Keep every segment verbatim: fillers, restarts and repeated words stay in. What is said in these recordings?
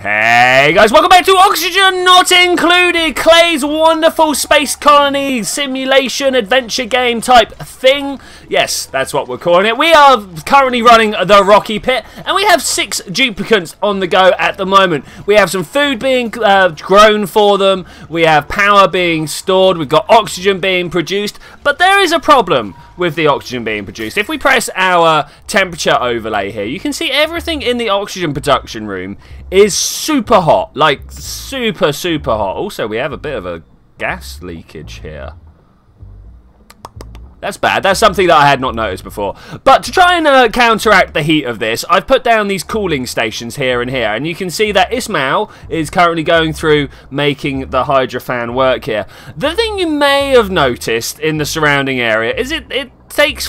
Hey guys, welcome back to Oxygen Not Included, Clay's wonderful space colony simulation adventure game type thing. Yes, that's what we're calling it. We are currently running the Rocky Pit, and we have six duplicants on the go at the moment. We have some food being uh, grown for them, we have power being stored, we've got oxygen being produced, but there is a problem with the oxygen being produced. If we press our temperature overlay here, you can see everything in the oxygen production room is super hot, like super super hot. Also, we have a bit of a gas leakage here. That's bad. That's something that I had not noticed before. But to try and uh, counteract the heat of this, I've put down these cooling stations here and here. And you can see that Ismail is currently going through making the hydrofan work here. The thing you may have noticed in the surrounding area is it, it takes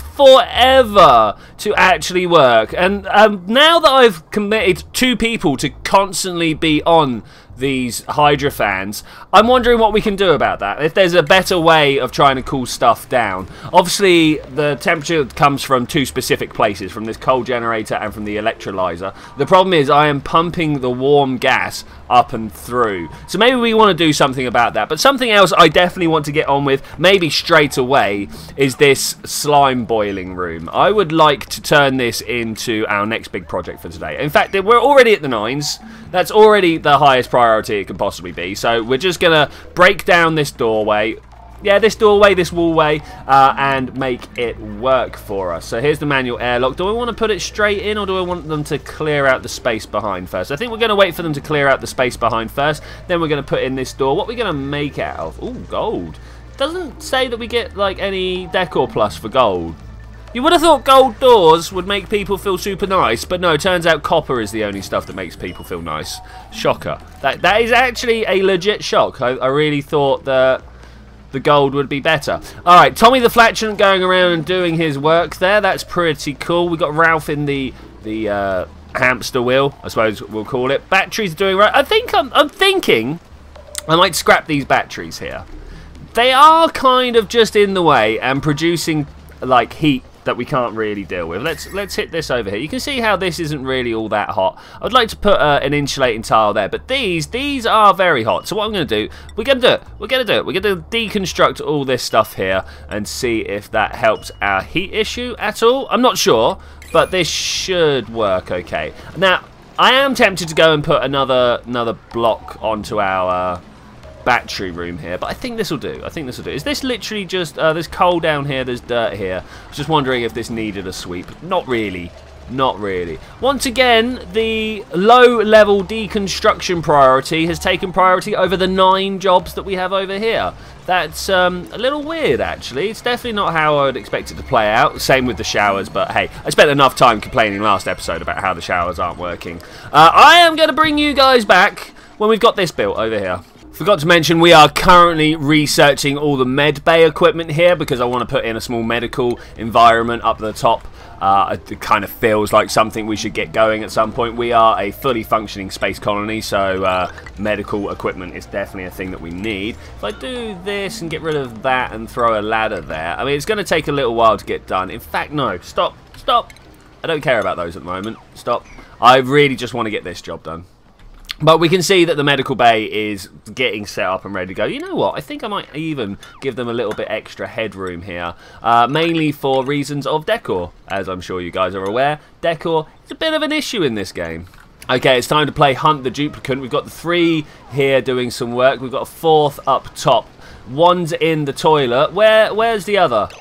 forever to actually work. And um, now that I've committed two people to constantly be on these hydrofans, I'm wondering what we can do about that. If there's a better way of trying to cool stuff down. Obviously, the temperature comes from two specific places, from this coal generator and from the electrolyzer. The problem is I am pumping the warm gas up and through. So maybe we want to do something about that. But something else I definitely want to get on with, maybe straight away, is this slime boiling room. I would like to turn this into our next big project for today. In fact, we're already at the nines. That's already the highest priority it could possibly be. So we're just going to break down this doorway. Yeah, this doorway, this wallway, uh, and make it work for us. So here's the manual airlock. Do I want to put it straight in, or do I want them to clear out the space behind first? I think we're going to wait for them to clear out the space behind first. Then we're going to put in this door. What are we going to make it out of? Ooh, gold. Doesn't say that we get like any decor plus for gold. You would have thought gold doors would make people feel super nice, but no, turns out copper is the only stuff that makes people feel nice. Shocker. That that is actually a legit shock. I, I really thought that the gold would be better. Alright, Tommy the Flatulent going around and doing his work there. That's pretty cool. We got Ralph in the the uh, hamster wheel, I suppose we'll call it. Batteries doing right. I think I'm, I'm thinking I might scrap these batteries here. They are kind of just in the way and producing like heat that we can't really deal with. Let's let's hit this over here. You can see how this isn't really all that hot. I'd like to put uh, an insulating tile there, but these these are very hot. So what I'm going to do, we're going to do it. We're going to do it. We're going to deconstruct all this stuff here and see if that helps our heat issue at all. I'm not sure, but this should work okay. Now, I am tempted to go and put another another block onto our uh, battery room here, but I think this will do. I think this will do. Is this literally just uh, there's coal down here, there's dirt here. I was just wondering if this needed a sweep. Not really. Not really. Once again, the low-level deconstruction priority has taken priority over the nine jobs that we have over here. That's um, a little weird, actually. It's definitely not how I would expect it to play out. Same with the showers, but hey, I spent enough time complaining last episode about how the showers aren't working. Uh, I am going to bring you guys back when we've got this built over here. Forgot to mention we are currently researching all the med bay equipment here because I want to put in a small medical environment up the top. Uh, it kind of feels like something we should get going at some point. We are a fully functioning space colony, so uh, medical equipment is definitely a thing that we need. If I do this and get rid of that and throw a ladder there, I mean, it's going to take a little while to get done. In fact, no, stop, stop. I don't care about those at the moment. Stop. I really just want to get this job done. But we can see that the medical bay is getting set up and ready to go. You know what? I think I might even give them a little bit extra headroom here. Uh, mainly for reasons of decor. As I'm sure you guys are aware, decor is a bit of an issue in this game. Okay, it's time to play Hunt the Duplicant. We've got the three here doing some work. We've got a fourth up top. One's in the toilet. Where? Where's the other?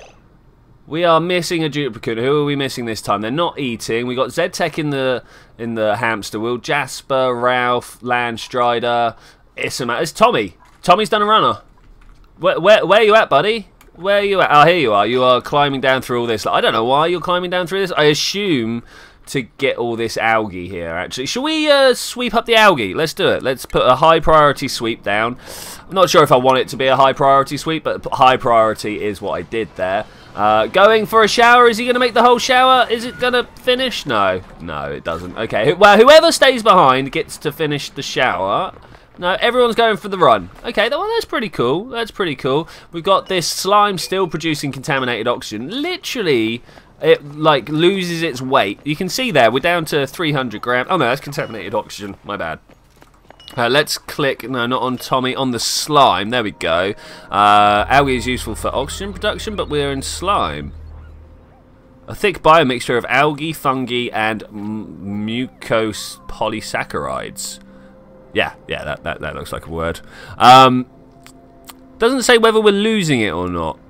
We are missing a duplicate. Who are we missing this time? They're not eating. We got Z-Tech in the in the hamster wheel. Jasper, Ralph, Landstrider, Isma. It's Tommy. Tommy's done a runner. Where, where where are you at, buddy? Where are you at? Oh, here you are. You are climbing down through all this. I don't know why you're climbing down through this. I assume to get all this algae here, actually. Shall we uh, sweep up the algae? Let's do it. Let's put a high priority sweep down. I'm not sure if I want it to be a high priority sweep, but high priority is what I did there. Uh, going for a shower. Is he going to make the whole shower? Is it going to finish? No. No, it doesn't. Okay. Well, whoever stays behind gets to finish the shower. No, everyone's going for the run. Okay, well, that's pretty cool. That's pretty cool. We've got this slime still producing contaminated oxygen. Literally, it, like, loses its weight. You can see there, we're down to three hundred grams. Oh, no, that's contaminated oxygen. My bad. Uh, let's click, no, not on Tommy, on the slime. There we go. Uh, algae is useful for oxygen production, but we're in slime. A thick biomixture of algae, fungi, and mucose polysaccharides. Yeah, yeah, that, that, that looks like a word. Um, doesn't say whether we're losing it or not.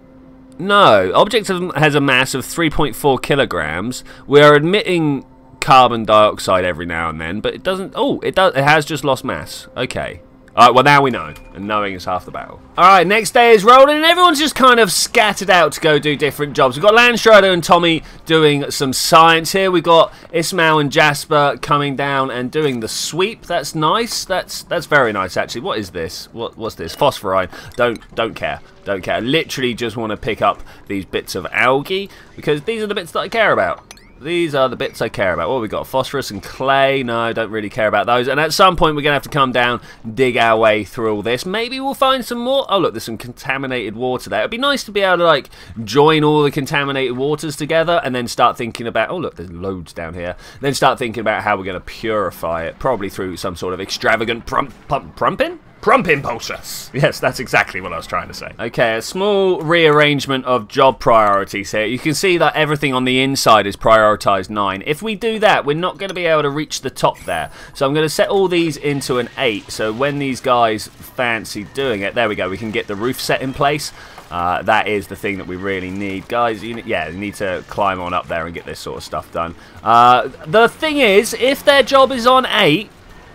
No, object has a mass of three point four kilograms. We are emitting carbon dioxide every now and then, but it doesn't. Oh, it does. It has just lost mass. Okay. All right. Well, now we know, and knowing is half the battle. All right. Next day is rolling, and everyone's just kind of scattered out to go do different jobs. We've got Landstrider and Tommy doing some science here. We've got Ismail and Jasper coming down and doing the sweep. That's nice. That's that's very nice, actually. What is this? What what's this? Phosphorine. Don't don't care. Don't care. I literally just want to pick up these bits of algae because these are the bits that I care about. These are the bits I care about. What have we got? Phosphorus and clay. No, I don't really care about those. And at some point, we're going to have to come down, dig our way through all this. Maybe we'll find some more. Oh, look, there's some contaminated water there. It'd be nice to be able to, like, join all the contaminated waters together and then start thinking about... Oh, look, there's loads down here. Then start thinking about how we're going to purify it, probably through some sort of extravagant prump, pump, prumping? Prumping process. Yes, that's exactly what I was trying to say. Okay, a small rearrangement of job priorities here. You can see that everything on the inside is prioritized nine. If we do that, we're not going to be able to reach the top there. So I'm going to set all these into an eight. So when these guys fancy doing it, there we go. We can get the roof set in place. Uh, that is the thing that we really need. Guys, you, yeah, you need to climb on up there and get this sort of stuff done. Uh, the thing is, if their job is on eight,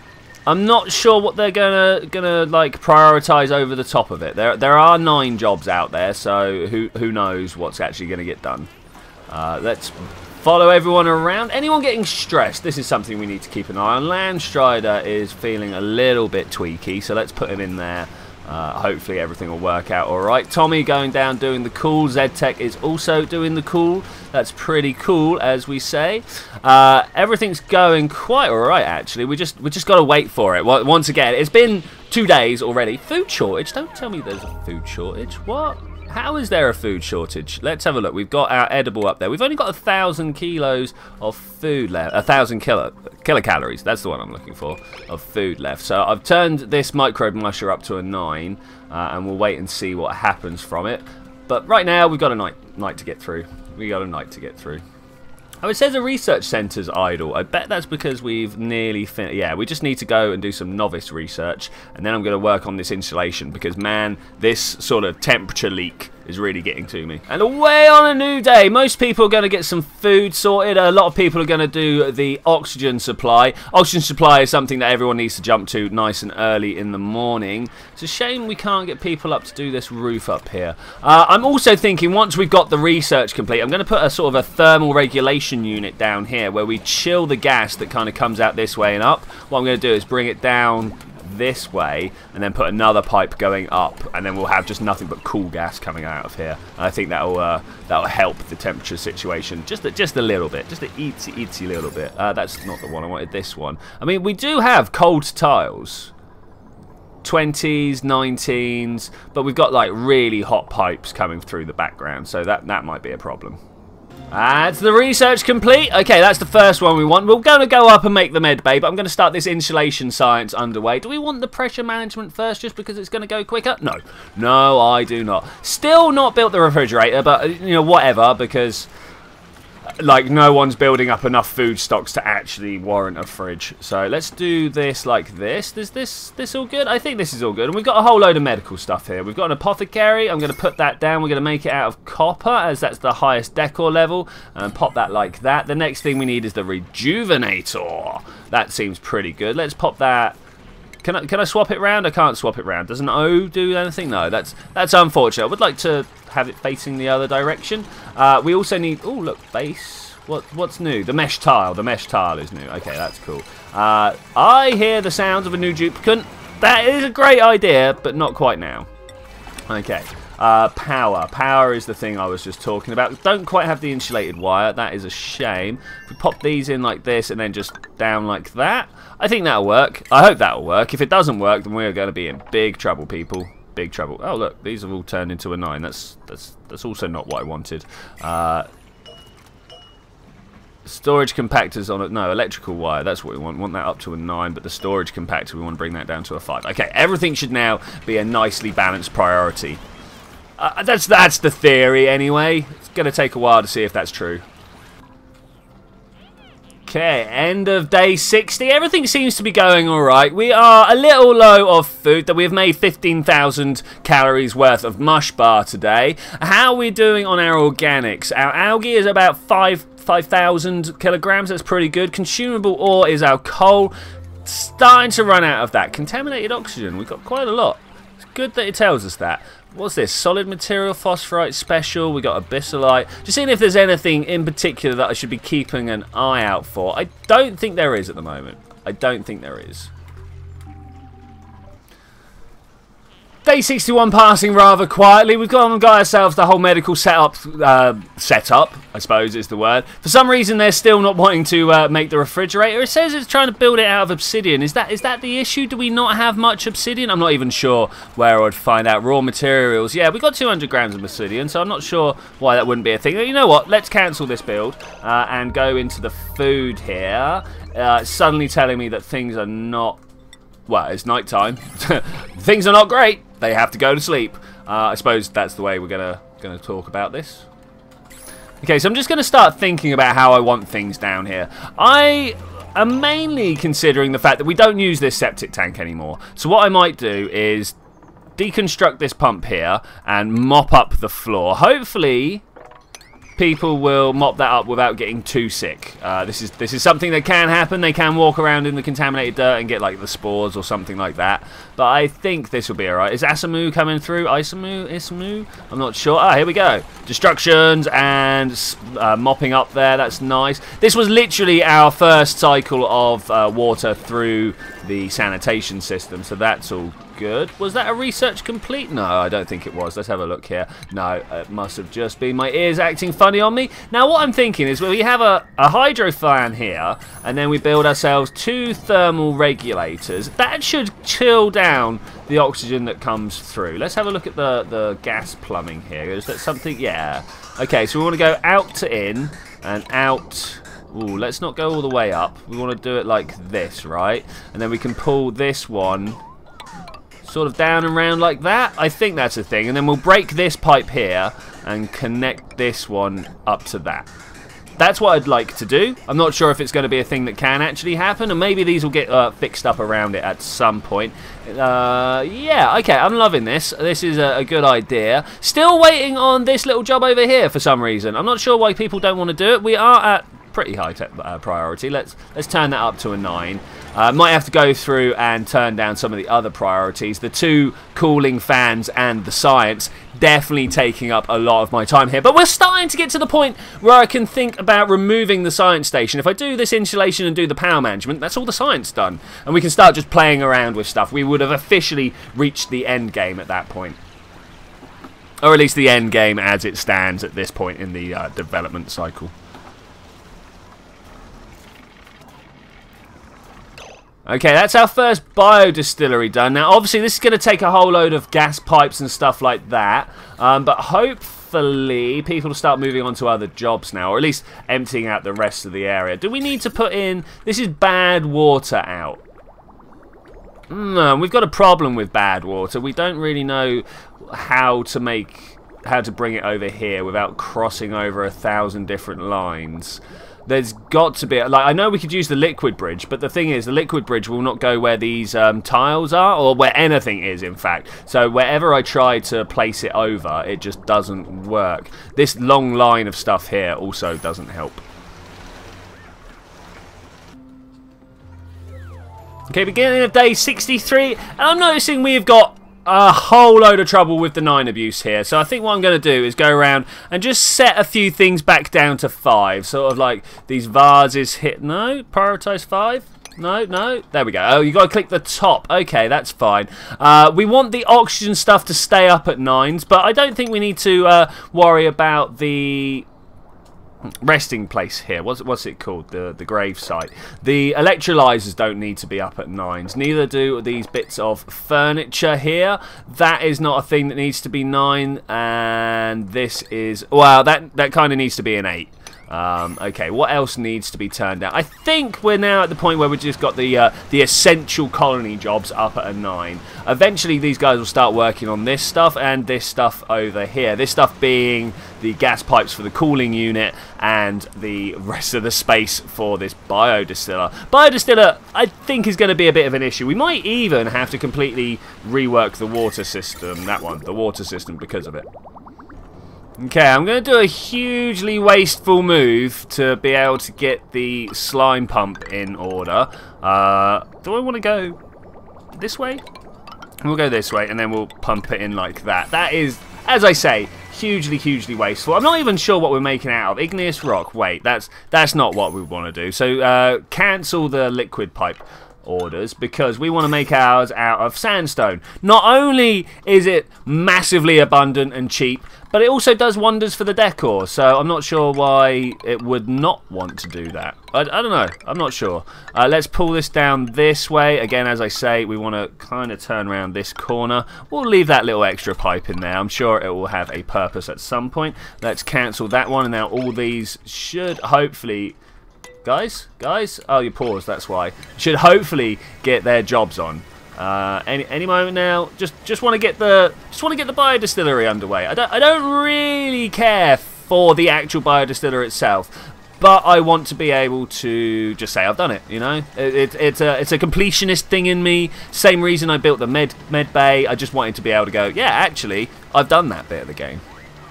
I'm not sure what they're gonna gonna like prioritize over the top of it. There there are nine jobs out there, so who who knows what's actually gonna get done. Uh, let's follow everyone around. Anyone getting stressed? This is something we need to keep an eye on. Landstrider is feeling a little bit tweaky, so let's put him in there. Uh, hopefully everything will work out alright. Tommy going down doing the cool. ZTech is also doing the cool. That's pretty cool, as we say. Uh, everything's going quite alright, actually. We just we just got to wait for it. Once again, it's been two days already. Food shortage? Don't tell me there's a food shortage. What? How is there a food shortage? Let's have a look. We've got our edible up there. We've only got a thousand kilos of food left. A thousand kilo, kilocalories. That's the one I'm looking for, of food left. So I've turned this microbe musher up to a nine, uh, and we'll wait and see what happens from it. But right now, we've got a night, night to get through. We got a night to get through. Oh, it says a research centre's idle. I bet that's because we've nearly finished. Yeah, we just need to go and do some novice research, and then I'm going to work on this insulation because, man, this sort of temperature leak is really getting to me. And away on a new day. Most people are going to get some food sorted. A lot of people are going to do the oxygen supply. Oxygen supply is something that everyone needs to jump to nice and early in the morning. It's a shame we can't get people up to do this roof up here. Uh, I'm also thinking once we've got the research complete, I'm going to put a sort of a thermal regulation unit down here where we chill the gas that kind of comes out this way and up. What I'm going to do is bring it down this way and then put another pipe going up, and then we'll have just nothing but cool gas coming out of here. And I think that'll uh, that'll help the temperature situation just a, just a little bit, just a itsy itsy little bit. Uh, that's not the one I wanted. This one. I mean, we do have cold tiles, twenties, nineteens, but we've got like really hot pipes coming through the background, so that that might be a problem. That's the research complete. Okay, that's the first one we want. We're going to go up and make the med bay, but I'm going to start this insulation science underway. Do we want the pressure management first just because it's going to go quicker? No. No, I do not. Still not built the refrigerator, but, you know, whatever, because, like, no one's building up enough food stocks to actually warrant a fridge. So let's do this like this. Is this this all good? I think this is all good. And we've got a whole load of medical stuff here. We've got an apothecary. I'm going to put that down. We're going to make it out of copper, as that's the highest decor level, and pop that like that. The next thing we need is the rejuvenator. That seems pretty good. Let's pop that. Can I, can I swap it round? I can't swap it round. Doesn't O do anything? No, that's that's unfortunate. I would like to have it facing the other direction. Uh, we also need... Oh, look, base. What What's new? The mesh tile. The mesh tile is new. Okay, that's cool. Uh, I hear the sounds of a new duplicant. That is a great idea, but not quite now. Okay. Uh, power. Power is the thing I was just talking about. Don't quite have the insulated wire. That is a shame. If we pop these in like this and then just down like that, I think that'll work. I hope that'll work. If it doesn't work, then we're going to be in big trouble, people. Big trouble. Oh, look. These have all turned into a nine. That's that's that's also not what I wanted. Uh, Storage compactors on it. No, electrical wire. That's what we want. We want that up to a nine, but the storage compactor, we want to bring that down to a five. Okay, everything should now be a nicely balanced priority. Uh, that's, that's the theory, anyway. It's going to take a while to see if that's true. Okay, end of day sixty. Everything seems to be going alright. We are a little low of food, that we have made fifteen thousand calories worth of mush bar today. How are we doing on our organics? Our algae is about five thousand kilograms. That's pretty good. Consumable ore is our coal. Starting to run out of that. Contaminated oxygen. We've got quite a lot. It's good that it tells us that. What's this? Solid material, phosphorite special. We got abyssalite. Just seeing if there's anything in particular that I should be keeping an eye out for. I don't think there is at the moment. I don't think there is. Day sixty-one passing rather quietly. We've gone and got ourselves the whole medical setup, uh, setup, I suppose is the word. For some reason, they're still not wanting to uh, make the refrigerator. It says it's trying to build it out of obsidian. Is that is that the issue? Do we not have much obsidian? I'm not even sure where I would find out. Raw materials. Yeah, we got two hundred grams of obsidian, so I'm not sure why that wouldn't be a thing. You know what? Let's cancel this build uh, and go into the food here. Uh, it's suddenly telling me that things are not... Well, it's night time. Things are not great. They have to go to sleep. Uh, I suppose that's the way we're gonna gonna talk about this. Okay, so I'm just gonna start thinking about how I want things down here. I am mainly considering the fact that we don't use this septic tank anymore. So what I might do is deconstruct this pump here and mop up the floor. Hopefully, people will mop that up without getting too sick. Uh, this is this is something that can happen. They can walk around in the contaminated dirt and get like the spores or something like that. But I think this will be alright. Is Asamu coming through? Isamu? Ismu? I'm not sure. Ah, here we go. Destructions and uh, mopping up there. That's nice. This was literally our first cycle of uh, water through the sanitation system, so that's all good. Was that a research complete? No, I don't think it was. Let's have a look here. No, it must have just been my ears acting funny on me. Now, what I'm thinking is, well, we have a, a hydro fan here, and then we build ourselves two thermal regulators. That should chill down the oxygen that comes through. Let's have a look at the, the gas plumbing here. Is that something? Yeah. Okay, so we want to go out to in and out... Ooh, let's not go all the way up. We want to do it like this, right? And then we can pull this one sort of down and round like that. I think that's a thing. And then we'll break this pipe here and connect this one up to that. That's what I'd like to do. I'm not sure if it's going to be a thing that can actually happen, and maybe these will get uh, fixed up around it at some point. Uh, yeah, okay, I'm loving this. This is a, a good idea. Still waiting on this little job over here for some reason. I'm not sure why people don't want to do it. We are at pretty high tech uh, priority. Let's let's turn that up to a nine. Uh, might have to go through and turn down some of the other priorities. The two cooling fans and the science definitely taking up a lot of my time here. But we're starting to get to the point where I can think about removing the science station. If I do this insulation and do the power management, that's all the science done. And we can start just playing around with stuff. We would have officially reached the end game at that point. Or at least the end game as it stands at this point in the uh, development cycle. Okay, that's our first biodistillery done. Now, obviously, this is going to take a whole load of gas pipes and stuff like that. Um, but hopefully, people will start moving on to other jobs now, or at least emptying out the rest of the area. Do we need to put in... This is bad water out. No, we've got a problem with bad water. We don't really know how to make... how to bring it over here without crossing over a thousand different lines. There's got to be... Like, I know we could use the liquid bridge, but the thing is, the liquid bridge will not go where these um, tiles are, or where anything is, in fact. So wherever I try to place it over, it just doesn't work. This long line of stuff here also doesn't help. Okay, beginning of day sixty-three, and I'm noticing we've got a whole load of trouble with the nine abuse here. So I think what I'm going to do is go around and just set a few things back down to five. Sort of like these vases hit... No? Prioritize five? No, no. There we go. Oh, you got to click the top. Okay, that's fine. Uh, we want the oxygen stuff to stay up at nines, but I don't think we need to uh, worry about the... resting place here. What's what's it called? The the grave site. The electrolyzers don't need to be up at nines. Neither do these bits of furniture here. That is not a thing that needs to be nine. And this is, well, that that kind of needs to be an eight. Um, okay, what else needs to be turned down? I think we're now at the point where we've just got the uh, the essential colony jobs up at a nine. Eventually, these guys will start working on this stuff and this stuff over here. This stuff being the gas pipes for the cooling unit and the rest of the space for this biodistiller. Biodistiller, I think, is going to be a bit of an issue. We might even have to completely rework the water system, that one, the water system, because of it. Okay, I'm going to do a hugely wasteful move to be able to get the slime pump in order. Uh, do I want to go this way? We'll go this way, and then we'll pump it in like that. That is, as I say, hugely, hugely wasteful. I'm not even sure what we're making out of. Igneous rock. Wait, that's that's not what we want to do. So uh, cancel the liquid pipe orders, because we want to make ours out of sandstone. Not only is it massively abundant and cheap, but it also does wonders for the decor, so I'm not sure why it would not want to do that. I, I don't know, I'm not sure. Uh, let's pull this down this way. Again, as I say, we want to kind of turn around this corner. We'll leave that little extra pipe in there. I'm sure it will have a purpose at some point. Let's cancel that one, and now all these should hopefully... Guys, guys, oh, you paused, that's why. Should hopefully get their jobs on. Uh, any any moment now. Just just want to get the just want to get the biodistillery underway. I don't I don't really care for the actual biodistiller itself, but I want to be able to just say I've done it. You know, it, it, it's a it's a completionist thing in me. Same reason I built the med med bay. I just wanted to be able to go, yeah, actually, I've done that bit of the game.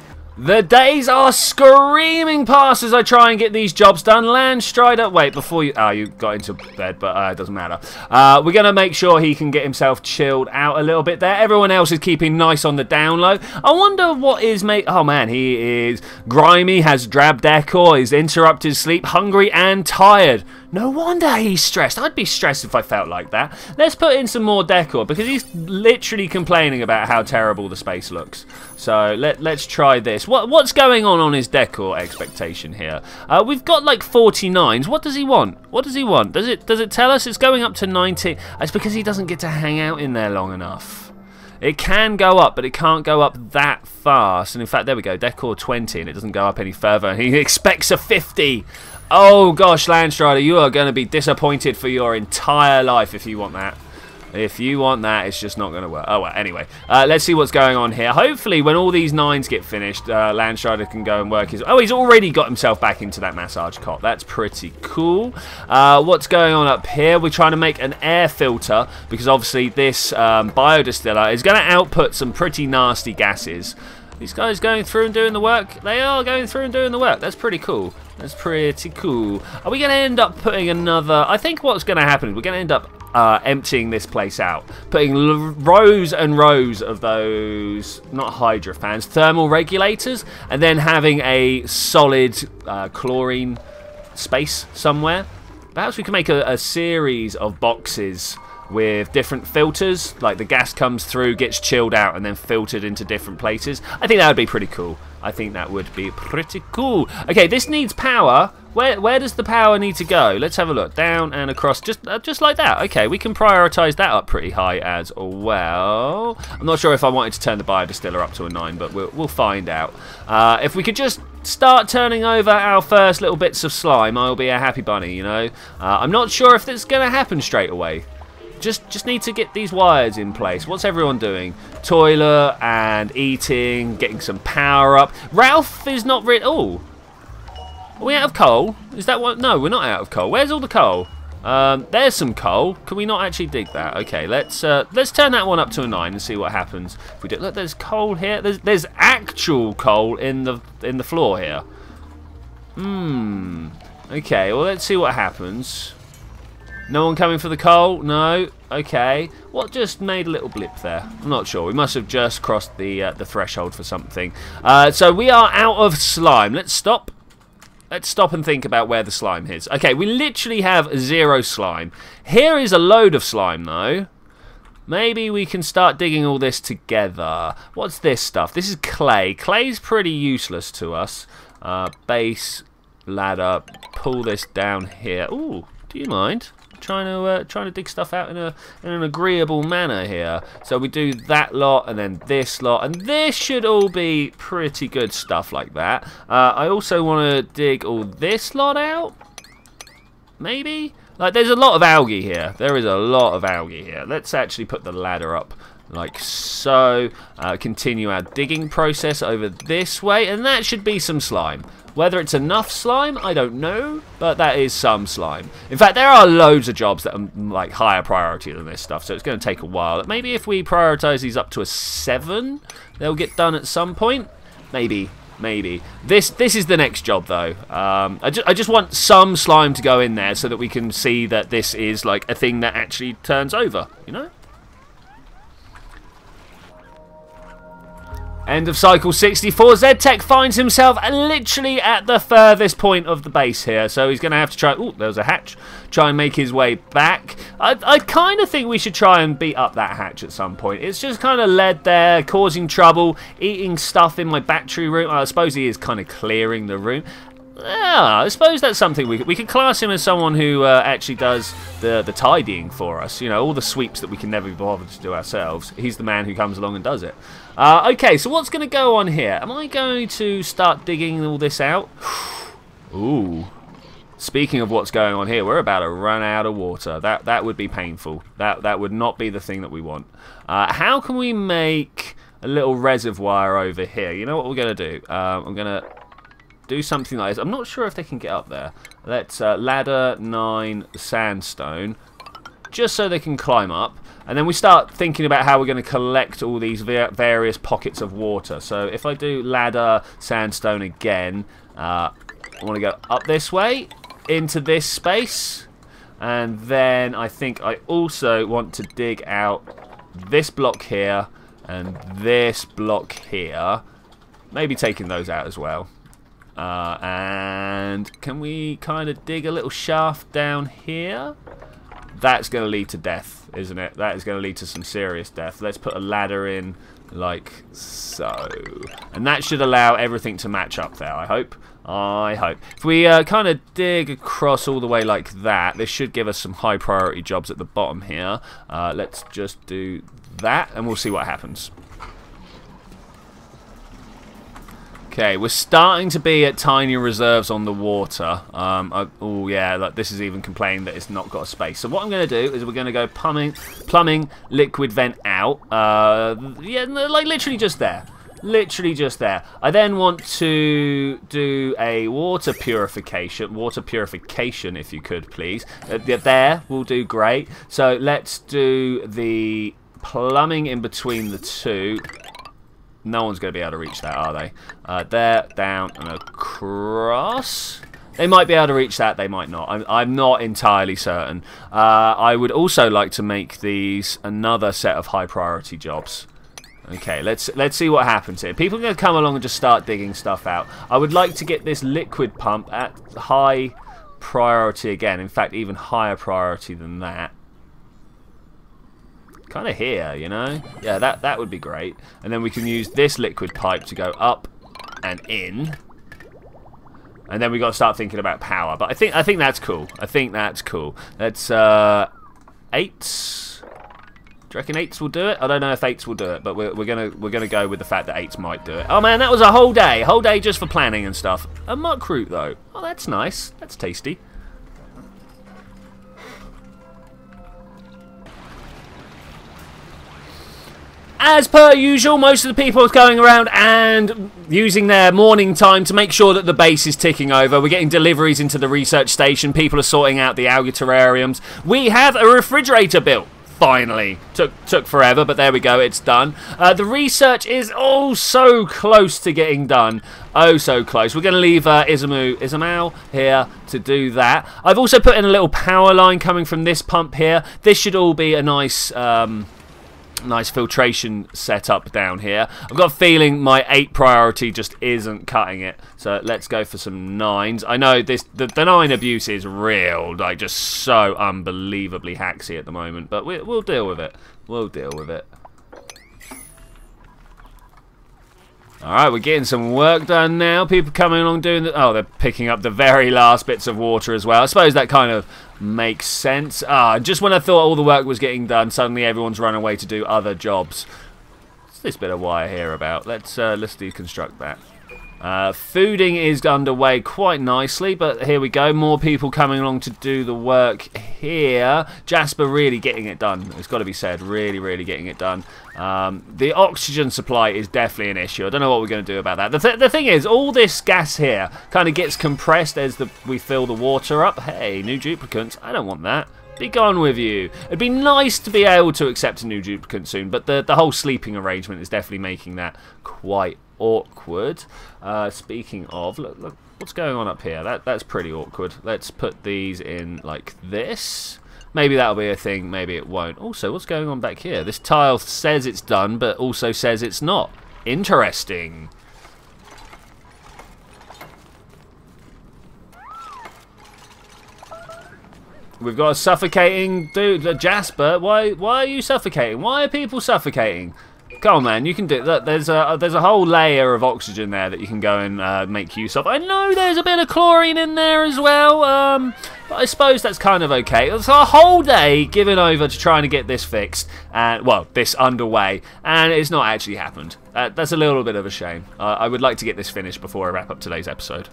The days are screaming past as I try and get these jobs done. Landstrider, wait, before you... Oh, you got into bed, but uh, it doesn't matter. Uh, we're going to make sure he can get himself chilled out a little bit there. Everyone else is keeping nice on the down low. I wonder what is... mate. Oh, man, he is grimy, has drab decor, is interrupted sleep, hungry and tired. No wonder he's stressed. I'd be stressed if I felt like that. Let's put in some more decor, because he's literally complaining about how terrible the space looks. So let, let's try this. What, what's going on on his decor expectation here? Uh, we've got like forty-nines. What does he want? What does he want? Does it, does it tell us it's going up to ninety? It's because he doesn't get to hang out in there long enough. It can go up, but it can't go up that fast. And in fact, there we go, decor twenty, and it doesn't go up any further. He expects a fifty. Oh gosh, Landstrider, you are going to be disappointed for your entire life if you want that. If you want that, it's just not going to work. Oh, well, anyway. Uh, let's see what's going on here. Hopefully, when all these nines get finished, uh, Landstrider can go and work his... Oh, he's already got himself back into that massage cot. That's pretty cool. Uh, what's going on up here? We're trying to make an air filter, because obviously this um, biodistiller is going to output some pretty nasty gases. These guys going through and doing the work? They are going through and doing the work. That's pretty cool. That's pretty cool. Are we going to end up putting another... I think what's going to happen is we're going to end up uh, emptying this place out. Putting l rows and rows of those, not hydro fans, thermal regulators. And then having a solid uh, chlorine space somewhere. Perhaps we can make a, a series of boxes with different filters, like the gas comes through, gets chilled out, and then filtered into different places. I think that would be pretty cool. I think that would be pretty cool. Okay, this needs power. Where where does the power need to go? Let's have a look. Down and across, just uh, just like that. Okay, we can prioritize that up pretty high as well. I'm not sure if I wanted to turn the biodistiller up to a nine, but we'll, we'll find out. Uh, if we could just start turning over our first little bits of slime, I'll be a happy bunny, you know. Uh, I'm not sure if that's going to happen straight away. Just, just need to get these wires in place. What's everyone doing? Toilet and eating, getting some power up. Ralph is not really... Oh, are we out of coal? Is that what? No, we're not out of coal. Where's all the coal? Um, there's some coal. Can we not actually dig that? Okay, let's uh, let's turn that one up to a nine and see what happens. If we do, look, there's coal here. There's there's actual coal in the in the floor here. Hmm. Okay. Well, let's see what happens. No one coming for the coal? No. Okay. What just made a little blip there? I'm not sure. We must have just crossed the uh, the threshold for something. Uh, so we are out of slime. Let's stop. Let's stop and think about where the slime is. Okay, we literally have zero slime. Here is a load of slime, though. Maybe we can start digging all this together. What's this stuff? This is clay. Clay's pretty useless to us. Uh, base, ladder, pull this down here. Ooh, do you mind? trying to uh, trying to dig stuff out in a in an agreeable manner here. So we do that lot, and then this lot, and this should all be pretty good stuff like that. Uh, I also want to dig all this lot out, maybe. Like, there's a lot of algae here. There is a lot of algae here. Let's actually put the ladder up like so. Uh, continue our digging process over this way, and that should be some slime. Whether it's enough slime, I don't know, but that is some slime. In fact, there are loads of jobs that are like higher priority than this stuff, so it's going to take a while. Maybe if we prioritize these up to a seven, they'll get done at some point. Maybe. Maybe. This this is the next job, though. Um, I, ju I just want some slime to go in there so that we can see that this is like a thing that actually turns over, you know? End of cycle sixty-four. Z-Tech finds himself literally at the furthest point of the base here, so he's going to have to try... Oh, there's a hatch. Try and make his way back. I, I kind of think we should try and beat up that hatch at some point. It's just kind of led there, causing trouble, eating stuff in my battery room. I suppose he is kind of clearing the room. Yeah, I suppose that's something we could, we could class him as someone who uh, actually does the, the tidying for us. You know, all the sweeps that we can never be bothered to do ourselves. He's the man who comes along and does it. Uh, okay, so what's going to go on here? Am I going to start digging all this out? Ooh. Speaking of what's going on here, we're about to run out of water. That that would be painful. That, that would not be the thing that we want. Uh, how can we make a little reservoir over here? You know what we're going to do? Uh, I'm going to... do something like this. I'm not sure if they can get up there. Let's uh, ladder nine sandstone, just so they can climb up, and then we start thinking about how we're going to collect all these various pockets of water. So if I do ladder sandstone again, uh, I want to go up this way into this space, and then I think I also want to dig out this block here and this block here, maybe taking those out as well. Uh, and can we kind of dig a little shaft down here? That's going to lead to death, isn't it? That is going to lead to some serious death. Let's put a ladder in like so. And that should allow everything to match up there, I hope. I hope. If we uh, kind of dig across all the way like that, this should give us some high priority jobs at the bottom here. Uh, let's just do that and we'll see what happens. Okay, we're starting to be at tiny reserves on the water. Um, oh yeah, like this is even complaining that it's not got a space. So what I'm going to do is we're going to go plumbing, plumbing liquid vent out. Uh, yeah, like literally just there. Literally just there. I then want to do a water purification. Water purification, if you could, please. Uh, there will do great. So let's do the plumbing in between the two. No one's going to be able to reach that, are they? Uh, there, down, and across. They might be able to reach that, they might not. I'm, I'm not entirely certain. Uh, I would also like to make these another set of high priority jobs. Okay, let's let's see what happens here. People are going to come along and just start digging stuff out. I would like to get this liquid pump at high priority again. In fact, even higher priority than that. Kind of here, you know? Yeah, that, that would be great. And then we can use this liquid pipe to go up and in. And then we got to start thinking about power. But I think I think that's cool. I think that's cool. Let's uh, eights. Do you reckon eights will do it? I don't know if eights will do it, but we're we're gonna we're gonna go with the fact that eights might do it. Oh man, that was a whole day, whole day just for planning and stuff. A muck root though. Oh, that's nice. That's tasty. As per usual, most of the people are going around and using their morning time to make sure that the base is ticking over. We're getting deliveries into the research station. People are sorting out the algae terrariums. We have a refrigerator built. Finally. Took took forever, but there we go. It's done. Uh, the research is oh so close to getting done. Oh, so close. We're going to leave uh, Izumu, Izumao here to do that. I've also put in a little power line coming from this pump here. This should all be a nice... Um, nice filtration setup down here. I've got a feeling my eight priority just isn't cutting it, so let's go for some nines. I know this the, the nine abuse is real, like just so unbelievably hacksy at the moment, but we, we'll deal with it. We'll deal with it. Alright, we're getting some work done now. People coming along doing the... Oh, they're picking up the very last bits of water as well. I suppose that kind of makes sense. Ah, just when I thought all the work was getting done, suddenly everyone's run away to do other jobs. What's this bit of wire here about? Let's, uh, let's deconstruct that. Uh, fooding is underway quite nicely, but here we go. More people coming along to do the work here. Jasper really getting it done. It's got to be said, really, really getting it done. Um, the oxygen supply is definitely an issue. I don't know what we're going to do about that. The, th the thing is, all this gas here kind of gets compressed as the, we fill the water up. Hey, new duplicants. I don't want that. Be gone with you. It'd be nice to be able to accept a new duplicant soon, but the, the whole sleeping arrangement is definitely making that quite awkward. Uh, speaking of, look, look, what's going on up here? That That's pretty awkward. Let's put these in like this. Maybe that'll be a thing, maybe it won't. Also, what's going on back here? This tile says it's done, but also says it's not. Interesting. We've got a suffocating dude, Jasper. Why? Why are you suffocating? Why are people suffocating? Come on, man. You can do that. There's a there's a whole layer of oxygen there that you can go and uh, make use of. I know there's a bit of chlorine in there as well. Um, but I suppose that's kind of okay. It's a whole day given over to trying to get this fixed, and well, this underway, and it's not actually happened. Uh, that's a little bit of a shame. Uh, I would like to get this finished before I wrap up today's episode.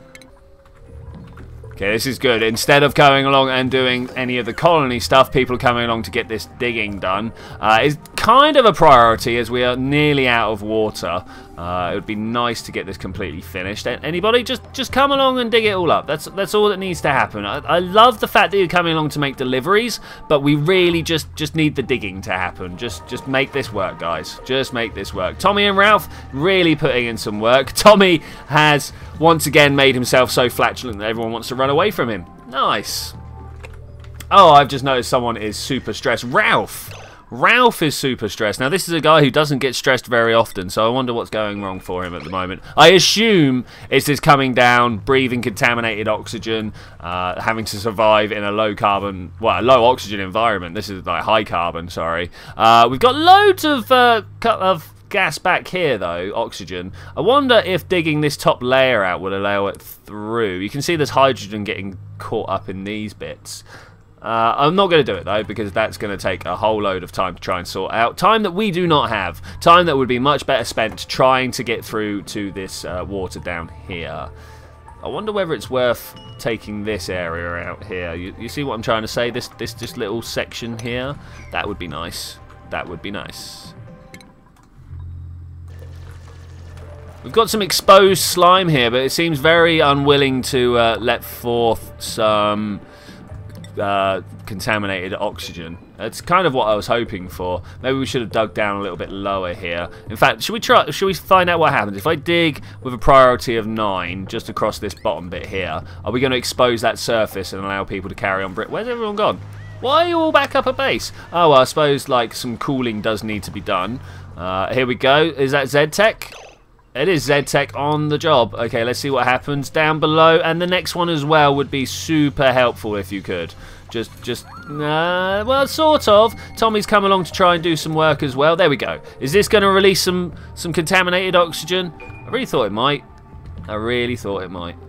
Okay, this is good. Instead of going along and doing any of the colony stuff, people are coming along to get this digging done. Uh, it's kind of a priority as we are nearly out of water. Uh, it would be nice to get this completely finished. Anybody, just just come along and dig it all up. That's that's all that needs to happen. I, I love the fact that you're coming along to make deliveries, but we really just just need the digging to happen. Just just make this work, guys. Just make this work. Tommy and Ralph really putting in some work. Tommy has once again made himself so flatulent that everyone wants to run away from him. Nice. Oh, I've just noticed someone is super stressed. Ralph. Ralph is super stressed. Now, this is a guy who doesn't get stressed very often, so I wonder what's going wrong for him at the moment. I assume it's his coming down, breathing contaminated oxygen, uh, having to survive in a low carbon, well, a low oxygen environment. This is like high carbon, sorry. Uh, we've got loads of, uh, of gas back here, though, oxygen. I wonder if digging this top layer out would allow it through. You can see there's hydrogen getting caught up in these bits. Uh, I'm not going to do it, though, because that's going to take a whole load of time to try and sort out. Time that we do not have. Time that would be much better spent trying to get through to this uh, water down here. I wonder whether it's worth taking this area out here. You, you see what I'm trying to say? This, this, this little section here? That would be nice. That would be nice. We've got some exposed slime here, but it seems very unwilling to uh, let forth some... Uh, contaminated oxygen. That's kind of what I was hoping for. Maybe we should have dug down a little bit lower here. In fact, should we try? Should we find out what happens if I dig with a priority of nine just across this bottom bit here? Are we going to expose that surface and allow people to carry on? Where's everyone gone? Why are you all back up at base? Oh, well, I suppose like some cooling does need to be done. Uh, here we go. Is that Z-Tech? It is Z-Tech on the job. Okay, let's see what happens down below. And the next one as well would be super helpful if you could. Just, just, uh, well, sort of. Tommy's come along to try and do some work as well. There we go. Is this going to release some, some contaminated oxygen? I really thought it might. I really thought it might.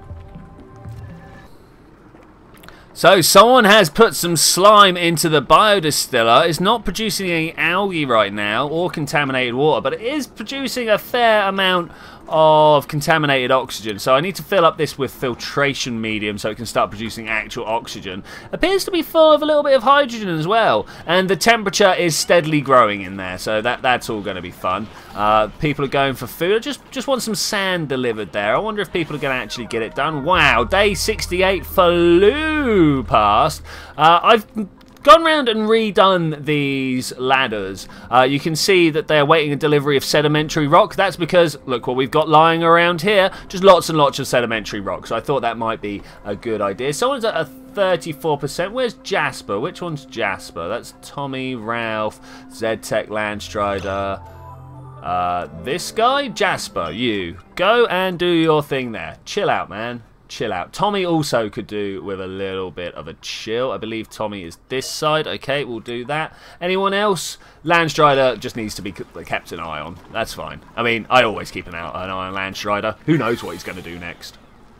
So, someone has put some slime into the biodistiller. It's not producing any algae right now or contaminated water, but it is producing a fair amount of contaminated oxygen. So I need to fill up this with filtration medium so it can start producing actual oxygen. Appears to be full of a little bit of hydrogen as well, and the temperature is steadily growing in there, so that that's all going to be fun. Uh, people are going for food. I just just want some sand delivered there. I wonder if people are going to actually get it done. Wow, day sixty-eight flew past. Uh, I've gone round and redone these ladders. Uh, you can see that they're waiting a delivery of sedimentary rock. That's because, look what we've got lying around here. Just lots and lots of sedimentary rock. So I thought that might be a good idea. Someone's at a thirty-four percent. Where's Jasper? Which one's Jasper? That's Tommy, Ralph, Z-Tech, Landstrider. Uh, this guy? Jasper, you. Go and do your thing there. Chill out, man. chill out. Tommy also could do with a little bit of a chill. I believe Tommy is this side. Okay, we'll do that. Anyone else? Landstrider just needs to be kept an eye on. That's fine. I mean, I always keep an eye on Landstrider. Who knows what he's going to do next?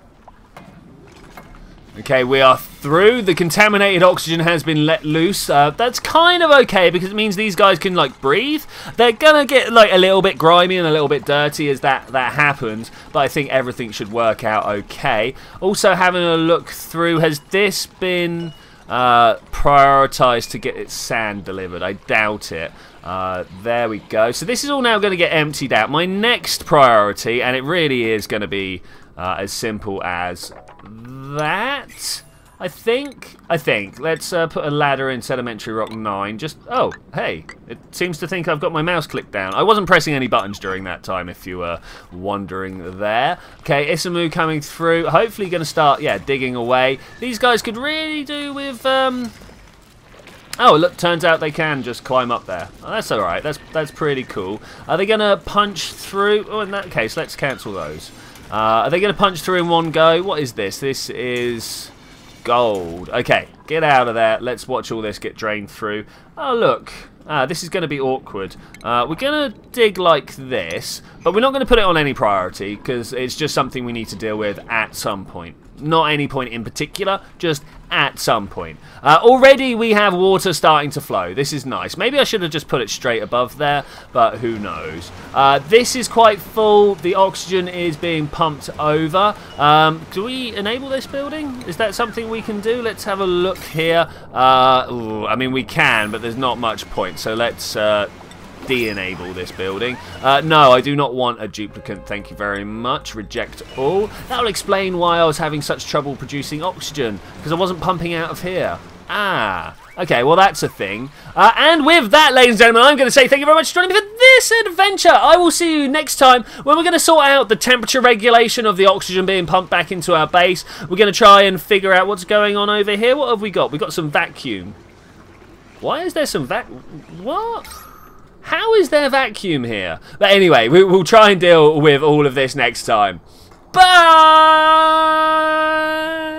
Okay, we are through. The contaminated oxygen has been let loose. Uh, that's kind of okay because it means these guys can, like, breathe. They're gonna get, like, a little bit grimy and a little bit dirty as that, that happens, but I think everything should work out okay. Also, having a look through, has this been uh, prioritized to get its sand delivered? I doubt it. Uh, there we go. So this is all now going to get emptied out. My next priority, and it really is going to be uh, as simple as that, I think. I think. Let's uh, put a ladder in Sedimentary Rock nine. Just, oh, hey. It seems to think I've got my mouse clicked down. I wasn't pressing any buttons during that time, if you were wondering there. Okay, Isamu coming through. Hopefully going to start, yeah, digging away. These guys could really do with... Um, oh, look, turns out they can just climb up there. Oh, that's alright. That's, that's pretty cool. Are they going to punch through? Oh, in that case, let's cancel those. Uh, are they going to punch through in one go? What is this? This is gold. Okay, get out of there. Let's watch all this get drained through. Oh, look. Ah, this is going to be awkward. Uh, we're going to dig like this, but we're not going to put it on any priority because it's just something we need to deal with at some point. Not any point in particular, just at some point. Uh, already we have water starting to flow. This is nice. Maybe I should have just put it straight above there, but who knows. Uh, this is quite full. The oxygen is being pumped over. Um, do we enable this building? Is that something we can do? Let's have a look here. Uh, ooh, I mean, we can, but there's not much point. So let's... Uh, de-enable this building. Uh, no, I do not want a duplicate. Thank you very much. Reject all. That'll explain why I was having such trouble producing oxygen, because I wasn't pumping out of here. Ah. Okay, well, that's a thing. Uh, and with that, ladies and gentlemen, I'm going to say thank you very much for joining me for this adventure. I will see you next time when we're going to sort out the temperature regulation of the oxygen being pumped back into our base. We're going to try and figure out what's going on over here. What have we got? We've got some vacuum. Why is there some vac... What? How is there vacuum here? But anyway, we, we'll try and deal with all of this next time. Bye!